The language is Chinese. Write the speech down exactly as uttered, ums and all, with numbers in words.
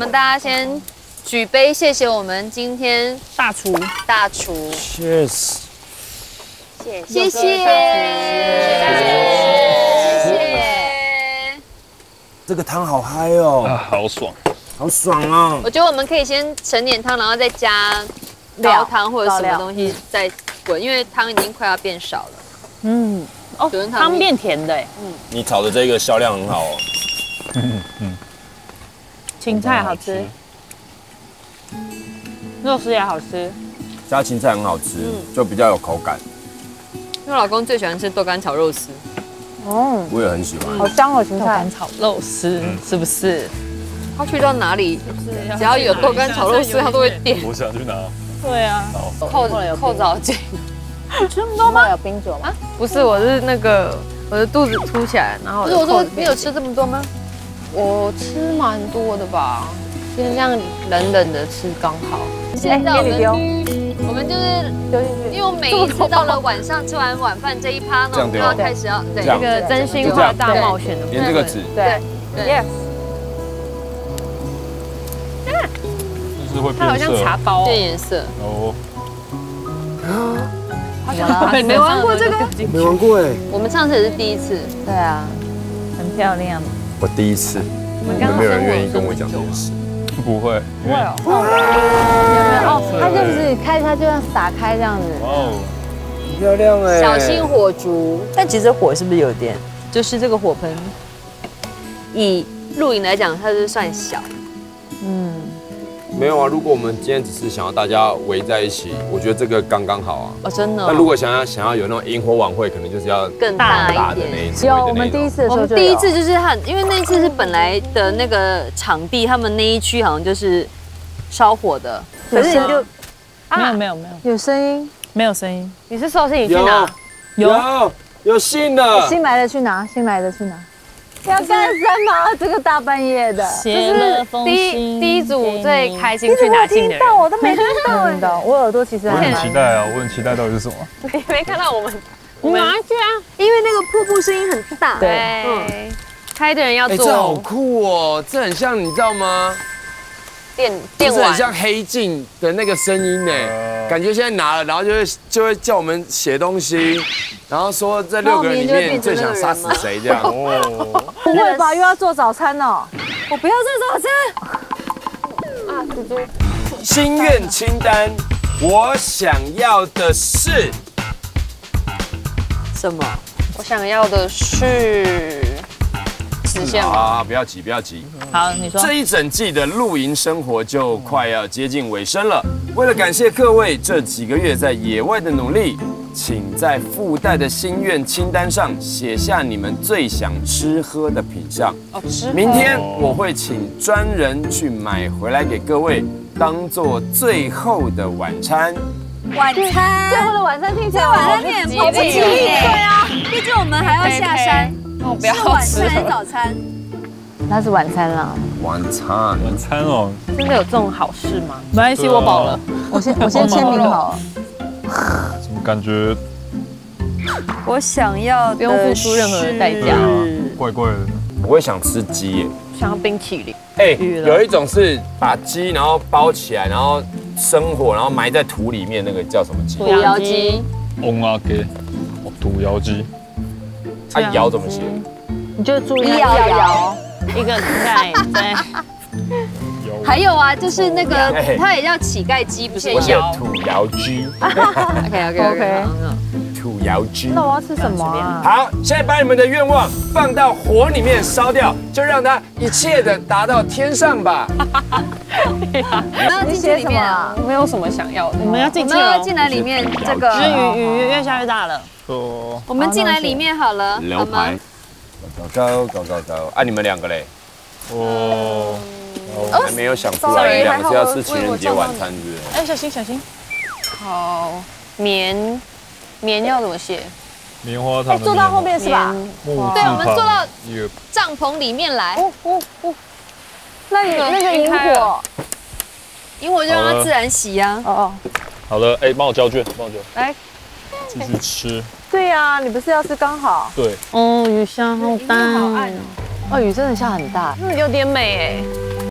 们大家先举杯，谢谢我们今天大厨大厨。 Cheers！ 谢谢谢谢谢谢。 这个汤好嗨哦， 啊，好爽！ 好爽哦！ 我觉得我们可以先盛点汤，然后再加高汤或者什么东西再滚，因为汤已经快要变少了。 嗯，哦，汤变甜的哎。 嗯，你炒的这个销量很好哦。 嗯嗯， 芹菜好吃，肉丝也好吃， 加芹菜很好吃，就比较有口感。 因为我老公最喜欢吃豆干炒肉丝。 哦， 我也很喜欢。 好香哦，芹菜炒肉丝是不是？ 他去到哪里，只要有豆干炒肉丝，他都会点。 我想去拿。 对啊， 扣扣着紧。 这么多吗？有冰酒吗？ 不是，我是那个我的肚子凸起来，然后不是我说你有吃这么多吗？ 我吃蛮多的吧，今天这样冷冷的吃刚好。 现在我们我们就是丢进去，因为我每一次到了晚上吃完晚饭这一趴呢，我们就要开始要对这个真心话大冒险的， 连这个纸， 对，yes。 就是会变色， 它好像茶包变颜色哦。 好像没玩过这个， 没玩过哎。 我们上次也是第一次。 对啊，很漂亮。 我第一次，你们没有人愿意跟我讲这件事。 不会， 不会哦。哦，它就是开，它就像打开这样子。 哇哦， 很漂亮哎。 小心火烛， 但其实火是不是有点？ 就是这个火盆，以露营来讲，它是算小。 嗯。 没有啊，如果我们今天只是想要大家围在一起，我觉得这个刚刚好啊。 哦，真的。 那如果想要想要有那种萤火晚会，可能就是要更大大的那一种。 有，我们第一次的时候我们第一次就是很，因为那一次是本来的那个场地，他们那一区好像就是烧火的， 可是你就没有没有没有有声音， 没有声音。你是说是你去拿？ 有有信的， 新来的去拿，新来的去拿。要干什么？这个大半夜的， 这是第一第一组最开心去拿信的人。 我都没听到，听到。我耳朵其实我很期待啊，我很期待到底是什么。 你没看到我们？我们拿去啊， 因为那个瀑布声音很大。 对，开的人要哎，这好做酷哦，这很像你知道吗？ 电就电玩是很像黑镜的那个声音呢，感觉现在拿了，然后就会就会叫我们写东西，然后说这六个人里面最想杀死谁这样。 哦， 不会吧？又要做早餐哦？ 我不要做早餐。啊，猪猪。 心愿清单，我想要的是什么？ 我想要的是实现吗？ 啊，不要急，不要急。 好，你说。 这一整季的露营生活就快要接近尾声了。为了感谢各位这几个月在野外的努力，请在附带的心愿清单上写下你们最想吃喝的品项。 哦，吃。 明天我会请专人去买回来给各位，当做最后的晚餐。 晚餐， 最后的晚餐听起来晚餐点迫不及待。对啊，毕竟我们还要下山。 我不要是晚吃餐还是早餐？ 那是晚餐啦。 晚餐， 晚餐哦， 真的有这种好事吗？ 没关系，我饱了。我先我先签名好了。 怎么感觉我想要不用付出任何的代价。 怪怪的？ 我会想吃鸡耶。 想要冰淇淋。 哎，有一种是把鸡然后包起来，然后生火，然后埋在土里面，那个叫什么鸡？ 土窑鸡。 翁阿给，土窑鸡。 它窑怎么写？ 你就注意摇摇， 一个在在。 还有啊，就是那个它也叫乞丐鸡，不是我写窑。 土窑鸡。 OK OK OK。 土窑鸡。 那我要吃什么啊？ 好，现在把你们的愿望放到火里面烧掉，就让它一切的达到天上吧。 那进去里面啊， 没有什么想要的。我们要进去我们要了。 进来里面这个。 就是雨雨越下越大了。 哦， 我们进来里面好了，好吗？ 高高高高高，啊，你们两个嘞？ 哦， 还没有想出来，你们两个是要吃情人节晚餐是不是？ 哎，小心小心。好，棉棉要怎么写？ 棉花糖。 坐到后面是吧？ 对，我们坐到帐篷里面来。 哦哦哦。那你那个萤火， 萤火就让它自然熄呀。 哦哦。 好了，哎，帮我交卷，帮我交。 来， 继续吃。 对呀，你不是要吃刚好？ 对。 哦，雨下好大。 哦，雨真的下很大， 嗯，有点美哎。